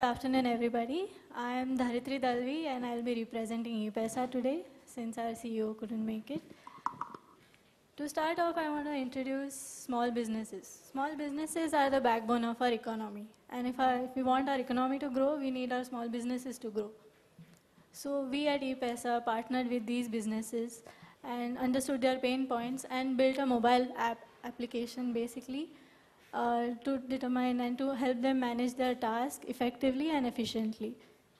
Good afternoon, everybody. I am Dharitri Dalvi, and I'll be representing ePaisa today since our CEO couldn't make it. To start off, I want to introduce small businesses. Small businesses are the backbone of our economy. And if we want our economy to grow, we need our small businesses to grow. So we at ePaisa partnered with these businesses and understood their pain points and built a mobile application basically to determine and to help them manage their task effectively and efficiently.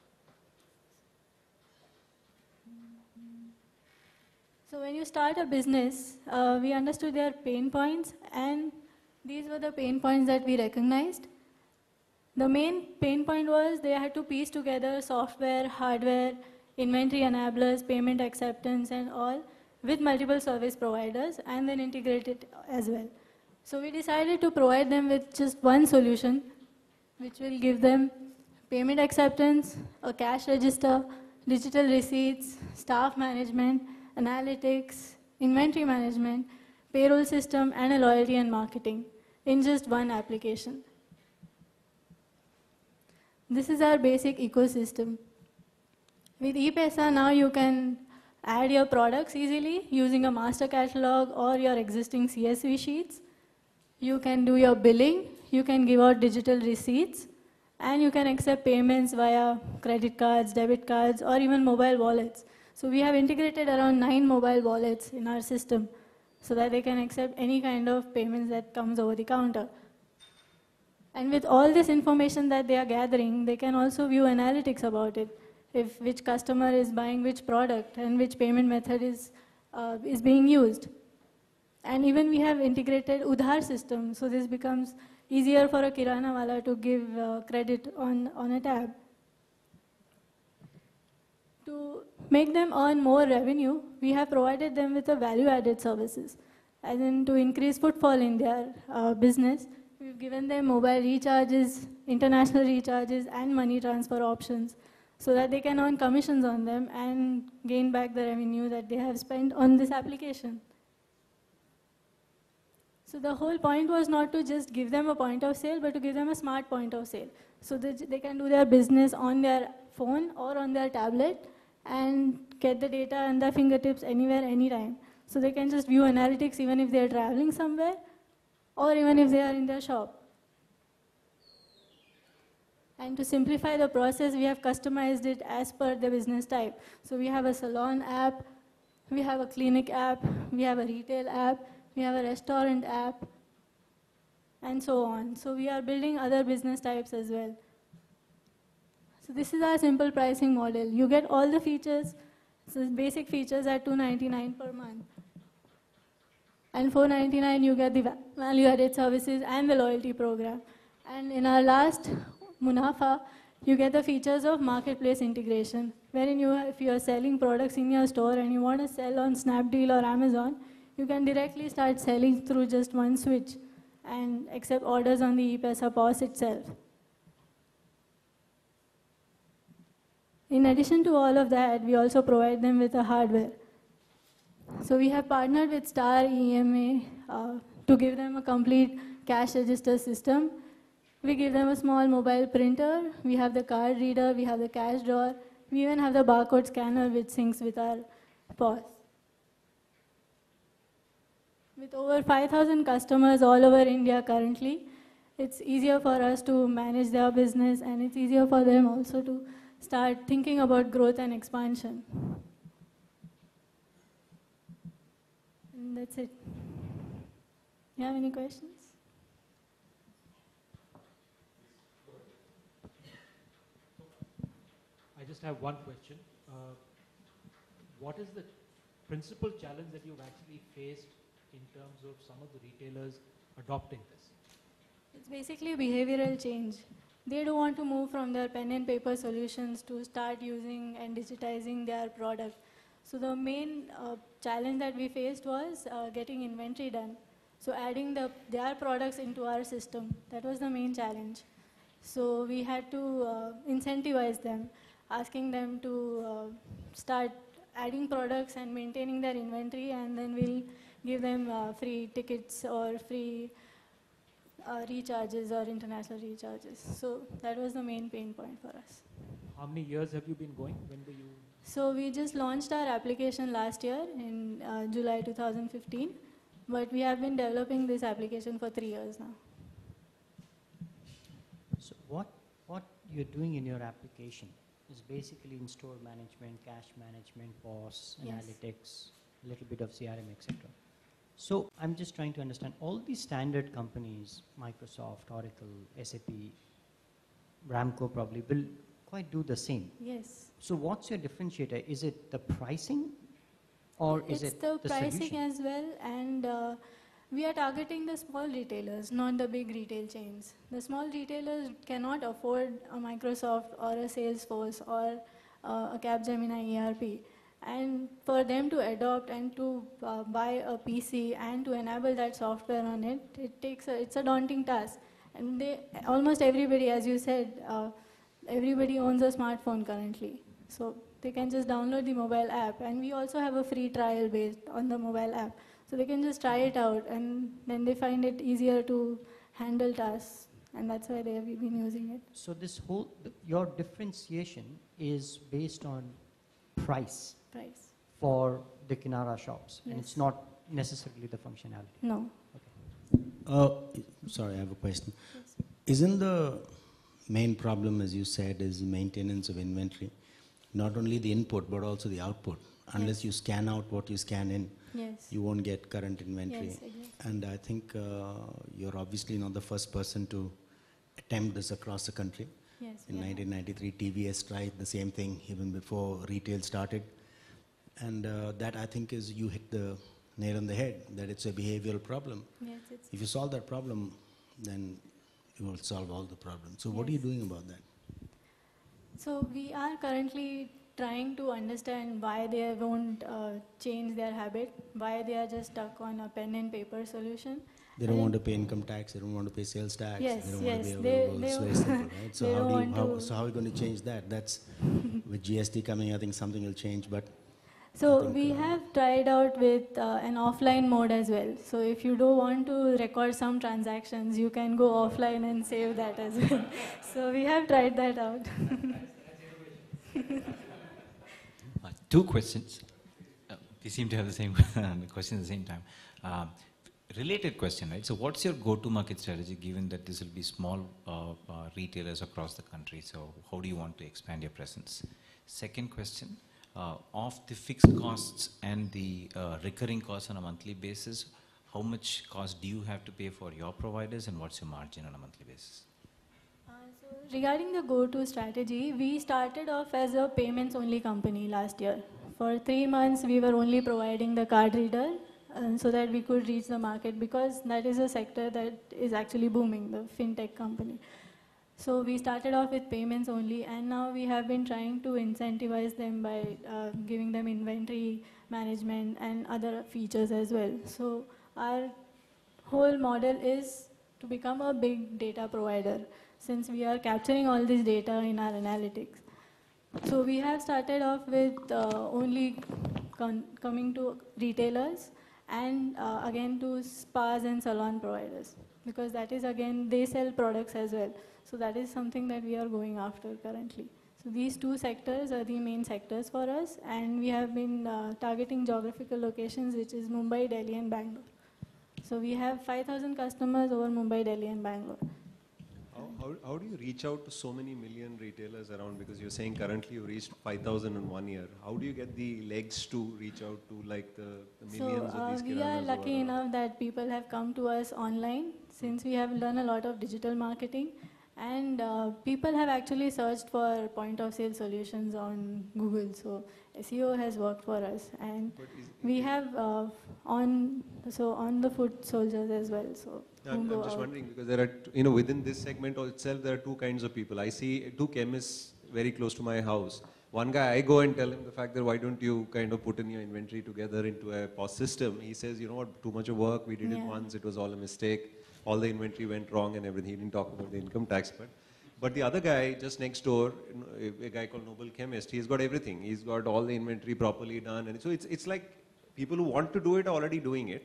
So when you start a business, we understood their pain points, and these were the pain points that we recognized. The main pain point was they had to piece together software, hardware, inventory enablers, payment acceptance, and all with multiple service providers, and then integrate it as well. So we decided to provide them with just one solution, which will give them payment acceptance, a cash register, digital receipts, staff management, analytics, inventory management, payroll system, and a loyalty and marketing in just one application. This is our basic ecosystem. With ePaisa now you can add your products easily using a master catalog or your existing CSV sheets. You can do your billing, you can give out digital receipts, and you can accept payments via credit cards, debit cards, or even mobile wallets. So we have integrated around 9 mobile wallets in our system so that they can accept any kind of payments that comes over the counter. And with all this information that they are gathering, they can also view analytics about it, if which customer is buying which product and which payment method is being used. And even we have integrated Udhar system, so this becomes easier for a kirana wala to give credit on a tab. To make them earn more revenue, we have provided them with a value-added services, as in to increase footfall in their business. We've given them mobile recharges, international recharges, and money transfer options so that they can earn commissions on them and gain back the revenue that they have spent on this application. So the whole point was not to just give them a point of sale, but to give them a smart point of sale so that they can do their business on their phone or on their tablet and get the data on their fingertips anywhere, anytime. So they can just view analytics even if they're traveling somewhere or even if they are in their shop. And to simplify the process, we have customized it as per the business type. So we have a salon app, we have a clinic app, we have a retail app, we have a restaurant app, and so on. So we are building other business types as well. So this is our simple pricing model. You get all the features, so basic features at $299 per month. And $499 you get the value-added services and the loyalty program. And in our last Munafa, you get the features of marketplace integration, wherein if you are selling products in your store and you want to sell on Snapdeal or Amazon, you can directly start selling through just one switch and accept orders on the ePaisa POS itself. In addition to all of that, we also provide them with a hardware. So we have partnered with Star EMA to give them a complete cash register system. We give them a small mobile printer, we have the card reader, we have the cash drawer, we even have the barcode scanner which syncs with our POS. With over 5,000 customers all over India currently, it's easier for us to manage their business, and it's easier for them also to start thinking about growth and expansion. And that's it. You have any questions? I just have one question. What is the principal challenge that you've actually faced in terms of some of the retailers adopting this? It's basically behavioral change. They don't want to move from their pen and paper solutions to start using and digitizing their product. So the main challenge that we faced was getting inventory done. So adding their products into our system, that was the main challenge. So we had to incentivize them, asking them to start adding products and maintaining their inventory, and then we'll give them free tickets or free recharges or international recharges. So that was the main pain point for us. How many years have you been going? When were you? So we just launched our application last year in July 2015, but we have been developing this application for 3 years now. So what you're doing in your application is basically in-store management, cash management, POS, Yes. analytics, a little bit of CRM, etc. So I'm just trying to understand, all these standard companies, Microsoft, Oracle, SAP, Ramco probably will quite do the same. Yes. So what's your differentiator? Is it the pricing or is It's it the pricing solution? as well, and we are targeting the small retailers, not the big retail chains. The small retailers cannot afford a Microsoft or a Salesforce or a Capgemini ERP. And for them to adopt and to buy a PC and to enable that software on it, it's a daunting task. And almost everybody, as you said, everybody owns a smartphone currently. So they can just download the mobile app, and we also have a free trial based on the mobile app. So they can just try it out, and then they find it easier to handle tasks, and that's why they have been using it. So this whole, your differentiation is based on price for the Kinara shops, and Yes. it's not necessarily the functionality. No. Sorry, I have a question. Yes. Isn't the main problem, as you said, is maintenance of inventory? Not only the input, but also the output. Unless Yes. you scan out what you scan in, Yes. you won't get current inventory. Yes, exactly. And I think you're obviously not the first person to attempt this across the country. Yes. In yeah. 1993, TVS tried the same thing even before retail started. And that, I think, is you hit the nail on the head, that it's a behavioral problem. Yes, it's If you solve that problem, then you will solve all the problems. So what are you Yes. doing about that? So we are currently trying to understand why they won't change their habit, why they are just stuck on a pen and paper solution. They don't want to pay income tax, they don't want to pay sales tax, Yes, they don't yes, want to they- pay they it's very simple, right? So they how don't do you, want how, to- so how are you going to change that? That's, with GST coming, I think something will change, but So I think, we have tried out with an offline mode as well. So if you don't want to record some transactions, you can go offline and save that as well. So we have tried that out. Two questions. We seem to have the same question at the same time. Related question, right? So what's your go-to-market strategy, given that this will be small retailers across the country? So how do you want to expand your presence? Second question, of the fixed costs and the recurring costs on a monthly basis, how much cost do you have to pay for your providers, and what's your margin on a monthly basis? So regarding the go-to strategy, we started off as a payments-only company last year. For 3 months, we were only providing the card reader so that we could reach the market, because that is a sector that is actually booming, the fintech company. So we started off with payments only, and now we have been trying to incentivize them by giving them inventory management and other features as well. So our whole model is to become a big data provider, since we are capturing all this data in our analytics. So we have started off with only coming to retailers and again to spas and salon providers, because that is, again, they sell products as well. So that is something that we are going after currently. So these two sectors are the main sectors for us, and we have been targeting geographical locations, which is Mumbai, Delhi, and Bangalore. So we have 5,000 customers over Mumbai, Delhi, and Bangalore. How do you reach out to so many million retailers around? Because you're saying currently you reached 5,000 in 1 year. How do you get the legs to reach out to like the millions of these So we are kiranas lucky who are enough that people have come to us online, since we have done a lot of digital marketing, and people have actually searched for point of sale solutions on Google. So SEO has worked for us, and But we have on the foot soldiers as well. So who I'm go just out. wondering, because there are, within this segment itself, there are two kinds of people. I see two chemists very close to my house. One guy, I go and tell him the fact that why don't you kind of put in your inventory together into a POS system. He says, you know what, too much of work, we did it Yeah. once, it was all a mistake. All the inventory went wrong and everything. He didn't talk about the income tax part. But the other guy just next door, a guy called Noble Chemist, he's got everything. He's got all the inventory properly done. And so it's like people who want to do it are already doing it.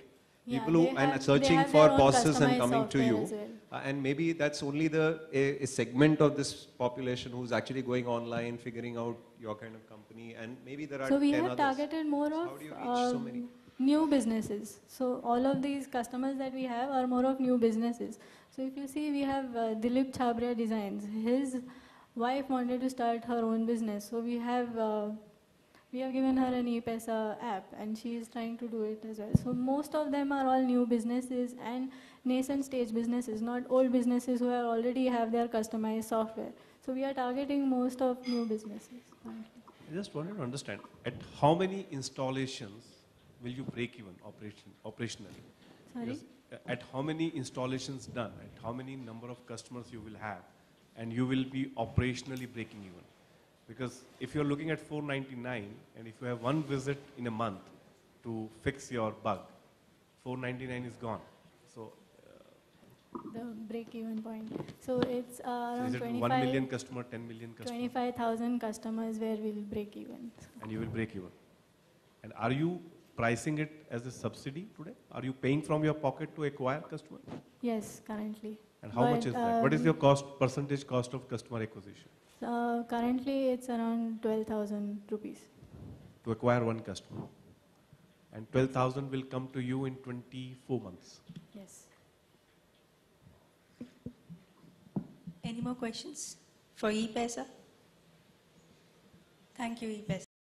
Yeah, People who they and have- searching they have for their own POSes and customized coming to software you. as well. And maybe that's only a segment of this population who's actually going online, figuring out your kind of company, and maybe there are So we 10 have others. targeted more So of how do you reach so many? new businesses. So all of these customers that we have are more of new businesses. So if you see, we have Dilip Chabria Designs. His wife wanted to start her own business. So we have given her an ePesa app, and she is trying to do it as well. So most of them are all new businesses and nascent stage businesses, not old businesses who already have their customized software. So we are targeting most of new businesses currently. I just wanted to understand, at how many installations will you break even operationally? Sorry? Because at how many installations done, at how many number of customers you will have, and you will be operationally breaking even? Because if you're looking at 499, and if you have one visit in a month to fix your bug, 499 is gone. So The break-even point. So it's around is it 1 million customer, 10 million customer, 25,000 customers where we'll break even. and you will break even? And are you pricing it as a subsidy today? Are you paying from your pocket to acquire customer? Yes, currently. And how much But, is that? What is your percentage cost of customer acquisition Currently, it's around 12,000 rupees. to acquire one customer? And 12,000 will come to you in 24 months. Yes. Any more questions for ePesa? Thank you, ePesa.